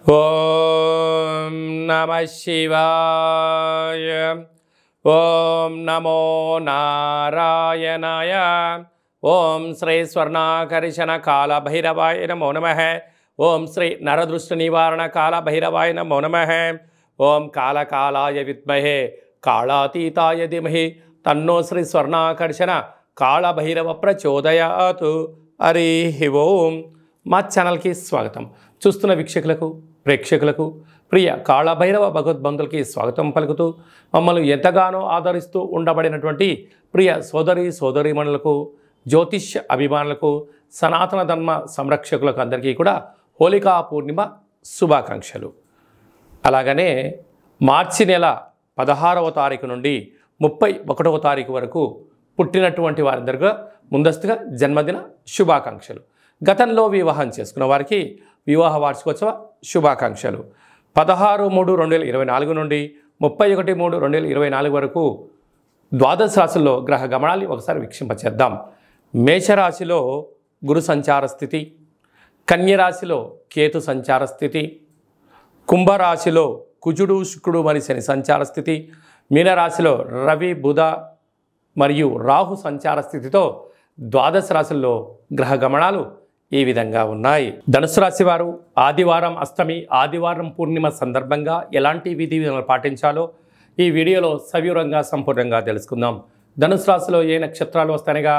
ఓం నమః శివాయ. ఓం నమో నారాయణాయ. ఓం శ్రీ స్వర్ణాకర్షణ కాల భైరవాయ నమో నమః. ఓం శ్రీ నరదృష్టి నివారణ కాల భైరవాయ నమో నమః. ఓం కాళకాలాయ విద్మహే కాళాతీతాయ ధీమహి తన్నో శ్రీ స్వర్ణాకర్షణ కాళ భైరవ ప్రచోదయాతు. హరి ఓం. మా ఛానల్కి స్వాగతం. చూస్తున్న వీక్షకులకు ప్రేక్షకులకు ప్రియ కాళభైరవ భగవద్బంధులకి స్వాగతం పలుకుతూ మమ్మల్ని ఎంతగానో ఆదరిస్తూ ఉండబడినటువంటి ప్రియ సోదరీమణులకు, జ్యోతిష్య అభిమానులకు, సనాతన ధర్మ సంరక్షకులకు అందరికీ కూడా హోళికా పూర్ణిమ శుభాకాంక్షలు. అలాగనే మార్చి నెల 16వ తారీఖు నుండి 31వ తారీఖు వరకు పుట్టినటువంటి వారందరిగా ముందస్తుగా జన్మదిన శుభాకాంక్షలు. గతంలో వివాహం చేసుకున్న వారికి వివాహ వార్షికోత్సవ శుభాకాంక్షలు. 16/3/2024 నుండి 31/3/2024 వరకు ద్వాదశ రాశుల్లో గ్రహ గమనాన్ని ఒకసారి వీక్షింపచేద్దాం. మేషరాశిలో గురు సంచార స్థితి, కన్యరాశిలో కేతు సంచార స్థితి, కుంభరాశిలో కుజుడు శుక్రుడు మరియు శని సంచార స్థితి, మీనరాశిలో రవి బుధ మరియు రాహు సంచార స్థితితో ద్వాదశ రాశుల్లో గ్రహ గమనాలు ఈ విధంగా ఉన్నాయి. ధనుసు రాశి వారు ఆదివారం అష్టమి, ఆదివారం పూర్ణిమ సందర్భంగా ఎలాంటి విధి విధానాలు పాటించాలో ఈ వీడియోలో సవివరంగా సంపూర్ణంగా తెలుసుకుందాం. ధనుసు రాశిలో ఏ నక్షత్రాలు వస్తాయనగా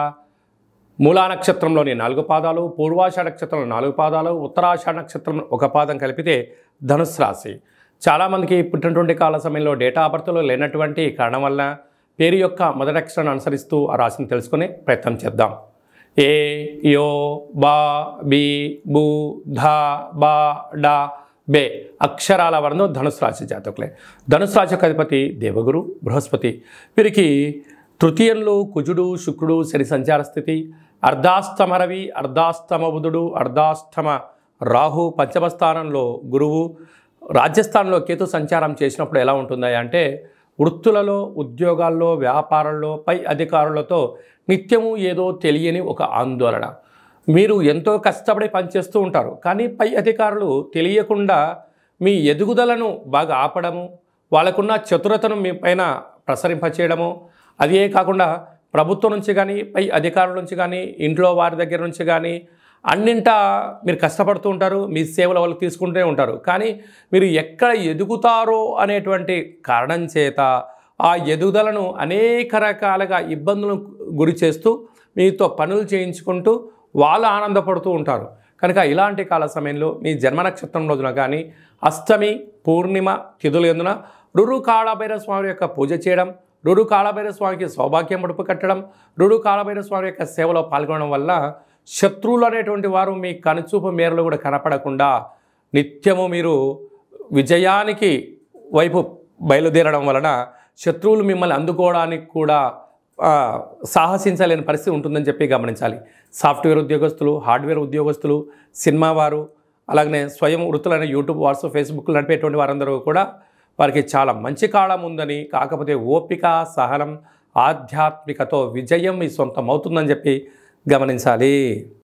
మూలా నక్షత్రంలోని 4 పాదాలు, పూర్వాషాఢ నక్షత్రంలో 4 పాదాలు, ఉత్తరాషాఢ నక్షత్రం 1 పాదం కలిపితే ధనుసు రాశి. చాలామందికి పుట్టినటువంటి కాల సమయంలో డేటా ఆఫ్ బర్త్లో లేనటువంటి కారణం వల్ల పేరు యొక్క మొదటి అక్షరాన్ని అనుసరిస్తూ ఆ రాశిని తెలుసుకునే ప్రయత్నం చేద్దాం. ఏ, యో, బా, బి, బు, ధ, బా, డా, బే అక్షరాల వర్ణం ధనుసు రాశి జాతకులే. ధనుసు రాశి యొక్క అధిపతి దేవగురు బృహస్పతి. వీరికి తృతీయంలో కుజుడు శుక్రుడు శని సంచార స్థితి, అర్ధాష్టమ రవి, అర్ధాష్టమ బుధుడు, అర్ధాష్టమ రాహు, పంచమ స్థానంలో గురువు, రాజ్యస్థానంలో కేతు సంచారం చేసినప్పుడు ఎలా ఉంటుందా అంటే వృత్తులలో, ఉద్యోగాల్లో, వ్యాపారంలో పై అధికారులతో నిత్యము ఏదో తెలియని ఒక ఆందోళన. మీరు ఎంతో కష్టపడి పనిచేస్తూ ఉంటారు, కానీ పై అధికారులు తెలియకుండా మీ ఎదుగుదలను బాగా ఆపడము, వాళ్ళకున్న చతురతను మీ పైన ప్రసరింపచేయడము, అదే కాకుండా ప్రభుత్వం నుంచి కానీ పై అధికారుల నుంచి కానీ ఇంట్లో వారి దగ్గర నుంచి కానీ అన్నింటా మీరు కష్టపడుతూ ఉంటారు, మీ సేవలు వాళ్ళు తీసుకుంటూనే ఉంటారు. కానీ మీరు ఎక్కడ ఎదుగుతారో అనేటువంటి కారణం చేత ఆ ఎదుగుదలను అనేక రకాలుగా ఇబ్బందులను గురి చేస్తూ మీతో పనులు చేయించుకుంటూ వాళ్ళు ఆనందపడుతూ ఉంటారు. కనుక ఇలాంటి కాల సమయంలో మీ జన్మ నక్షత్రం రోజున కానీ అష్టమి పూర్ణిమ తిథుల యందున రురు కాళభైరవ స్వామి యొక్క పూజ చేయడం, రురు కాళభైరవ స్వామికి సౌభాగ్యం ముడుపు కట్టడం, రురు కాళభైరవ స్వామి యొక్క సేవలో పాల్గొనడం వల్ల శత్రువులు అనేటువంటి వారు మీ కనుచూపు మేరలు కూడా కనపడకుండా నిత్యము మీరు విజయానికి వైపు బయలుదేరడం వలన శత్రువులు మిమ్మల్ని అందుకోవడానికి కూడా సాహసించలేని పరిస్థితి ఉంటుందని చెప్పి గమనించాలి. సాఫ్ట్వేర్ ఉద్యోగస్తులు, హార్డ్వేర్ ఉద్యోగస్తులు, సినిమా వారు, అలాగనే స్వయం వృత్తులైన యూట్యూబ్, వాట్సాప్, ఫేస్బుక్ నడిపేటువంటి వారందరూ కూడా వారికి చాలా మంచి కాలం ఉందని, కాకపోతే ఓపిక, సహనం, ఆధ్యాత్మికతో విజయం మీ సొంతం అవుతుందని చెప్పి గమనించాలి.